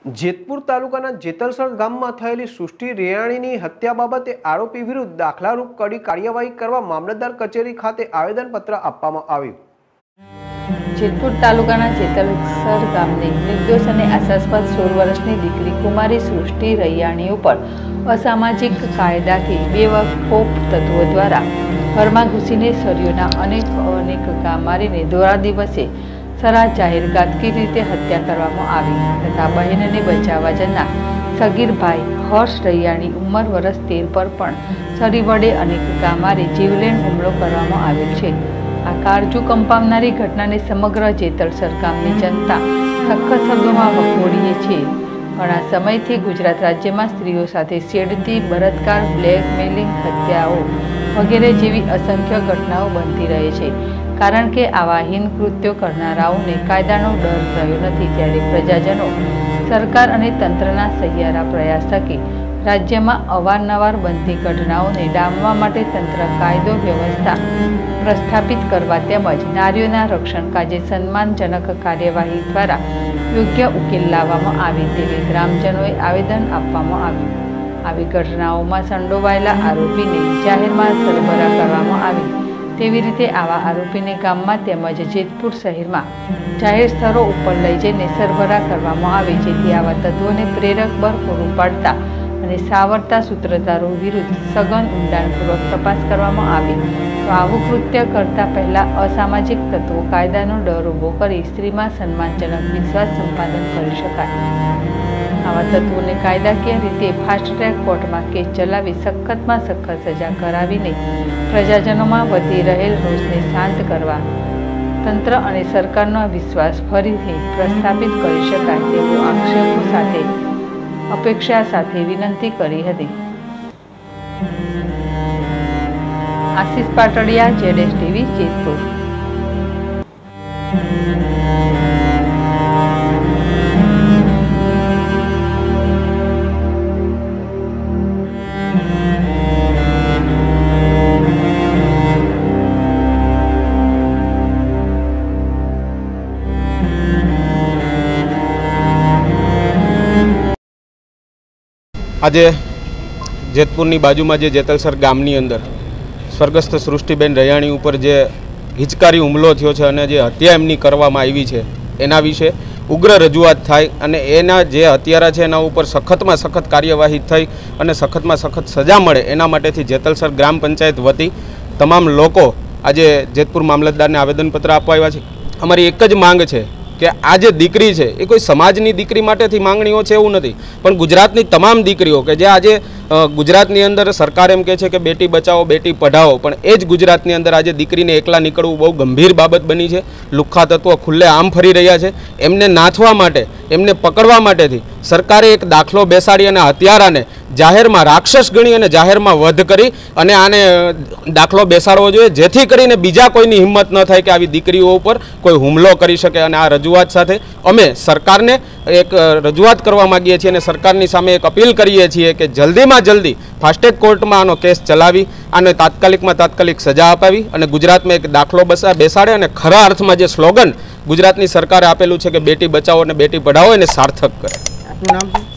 જેતપુર તાલુકાના જેતલસર ગામમાં થયેલી સૃષ્ટિ રેયાણીની હત્યા બાબતે આરોપી વિરુદ્ધ દાખલારૂપ કડી કાર્યવાહી કરવા મામલતદાર કચેરી ખાતે આવેદનપત્ર આપવામાં આવ્યું। જેતપુર તાલુકાના જેતલસર ગામની નિર્દોષ અને આશાસ્પદ 16 વર્ષની દીકરી કુમારી સૃષ્ટિ રૈયાણી ઉપર અસામાજિક કાયદાથી બેવકૂફ તત્વો દ્વારા ઘરમાં ઘૂસીને સળીઓના અનેક ઘા મારીને ધોળા દિવસે સરા જાહેર ગાદકી રીતે હત્યા કરવામાં આવી તથા બહેનને બચાવવા જનાર સગીર ભાઈ હર્ષ રૈયાણી ઉંમર વર્ષ 13 પર પણ સળી વડે અનેક ઘા મારી જીવલેણ હુમલો કરવામાં આવેલ છે। આ કાળજુ કંપાવનારી ઘટનાને સમગ્ર જેતલસર ગામની જનતા સખત શબ્દોમાં વખોડીએ છે। ઘણા સમયથી ગુજરાત રાજ્યમાં સ્ત્રીઓ સાથે છેડતી, બળાત્કાર, બ્લેકમેલિંગ, હત્યાઓ વગેરે જેવી અસંખ્ય ઘટનાઓ બનતી રહે છે। કારણ કે આવા હીન કૃત્યો કરનારાઓને કાયદાનો ડર રહ્યો નથી, ત્યારે પ્રજાજનો સરકાર અને તંત્રના સહિયારા પ્રયાસ થકી રાજ્યમાં અવારનવાર બનતી ઘટનાઓને ડામવા માટે તંત્ર કાયદો વ્યવસ્થા પ્રસ્થાપિત કરવા તેમજ નારીઓના રક્ષણ કાજે સન્માનજનક કાર્યવાહી દ્વારા યોગ્ય ઉકેલ લાવવામાં આવે તેવી ગ્રામજનોએ આવેદન આપવામાં આવ્યું। આવી ઘટનાઓમાં સંડોવાયેલા આરોપીને જાહેરમાં સરબરાહ કરવામાં આવે તેવી રીતે આવા આરોપીને ગામમાં તેમજ જેતપુર શહેરમાં જાહેર સ્થળો ઉપર લઈ જઈને સરબરાહ કરવામાં આવે, જેથી આવા તત્વોને પ્રેરક બળ પૂરું પાડતા અને સાવરતા સૂત્રધારો વિરુદ્ધ સઘન ઊંડાણપૂર્વક તપાસ કરવામાં આવે તો આવું કૃત્ય કરતા પહેલા અસામાજિક તત્વો કાયદાનો ડર ઊભો કરી સ્ત્રીમાં સન્માનજનક વિશ્વાસ સંપાદન કરી શકાય। આવા તત્વોને કાયદાકીય રીતે ફાસ્ટ ટ્રેક કોર્ટમાં કેસ ચલાવી સખતમાં સખત સજા કરાવીને પ્રજાજનોમાં વધી રહેલ રોષને શાંત કરવા તંત્ર અને સરકારનો વિશ્વાસ ફરીથી પ્રસ્થાપિત કરી શકાય તેવો આક્ષેપો સાથે અપેક્ષા સાથે વિનંતી કરી હતી। આશીષ પાટડિયા, જેડેશ ટીવી, જેતપુર। આજે જેતપુરની બાજુમાં જે જેતલસર ગામની અંદર સ્વર્ગસ્થ સૃષ્ટિબેન રૈયાણી ઉપર જે હિચકારી હુમલો થયો છે અને જે હત્યા એમની કરવામાં આવી છે એના વિશે ઉગ્ર રજૂઆત થાય અને એના જે હત્યારા છે એના ઉપર સખતમાં સખત કાર્યવાહી થઈ અને સખતમાં સખત સજા મળે એના માટેથી જેતલસર ગ્રામ પંચાયત વતી તમામ લોકો આજે જેતપુર મામલતદારને આવેદનપત્ર આપવા આવ્યા છે। અમારી એક જ માંગ છે કે આ જે દીકરી છે એ કોઈ સમાજની દીકરી માટેથી માંગણીઓ છે એવું નથી, પણ ગુજરાતની તમામ દીકરીઓ કે જે આજે ગુજરાતની અંદર સરકાર એમ કહે છે કે બેટી બચાવો બેટી પઢાઓ, પણ એ જ ગુજરાતની અંદર આજે દીકરીને એકલા નીકળવું બહુ ગંભીર બાબત બની છે। લુખ્ખા તત્વો ખુલ્લે આમ ફરી રહ્યા છે, એમને નાથવા માટે એમને પકડવા માટેથી સરકારે એક દાખલો બેસાડી અને હત્યારાને જાહેરમાં રાક્ષસ ગણી અને જાહેરમાં વધ કરી અને આને દાખલો બેસાડવો જોઈએ, જેથી કરીને બીજા કોઈની હિંમત ન થાય કે આવી દીકરીઓ ઉપર કોઈ હુમલો કરી શકે। અને આ રજૂઆત સાથે અમે સરકારને એક રજૂઆત કરવા માગીએ છીએ અને સરકારની સામે એક અપીલ કરીએ છીએ કે જલ્દીમાં જલ્દી ફાસ્ટેગ કોર્ટમાં આનો કેસ ચલાવી આને તાત્કાલિકમાં તાત્કાલિક સજા અપાવી અને ગુજરાતમાં એક દાખલો બેસાડે અને ખરા અર્થમાં જે સ્લોગન ગુજરાતની સરકારે આપેલું છે કે બેટી બચાવો અને બેટી પઢાઓ એને સાર્થક કરે। આપનું નામ?